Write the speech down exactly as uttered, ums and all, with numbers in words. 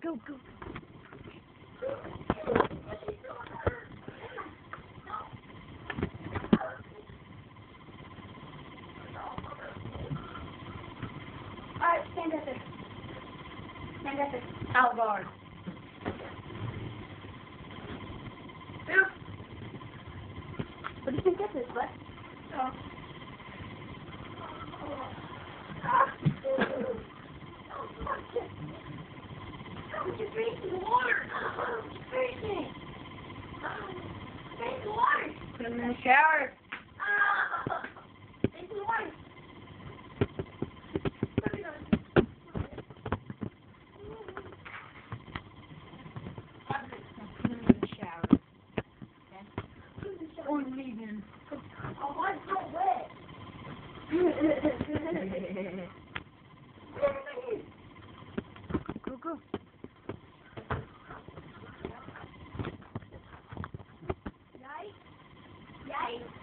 go, go. Alright, stand up there. Stand up there. Out guard. What do you think this is, bud? Oh. Just drink some water. Drink it. Drink some water. Put him in the shower. Drink some water. Put him in the shower. Okay? Or leave him. Oh, mine's so wet. Go, go. Yikes. Yikes.